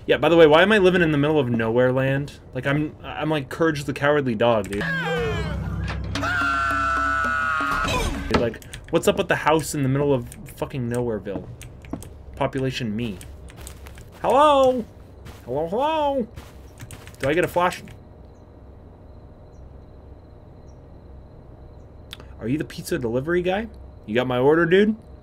Yeah, by the way, why am I living in the middle of nowhere land? Like, I'm like Courage the Cowardly Dog, dude. Like, what's up with the house in the middle of fucking Nowhereville? Population me. Hello? Hello, hello? Do I get a flash? Are you the pizza delivery guy? You got my order, dude?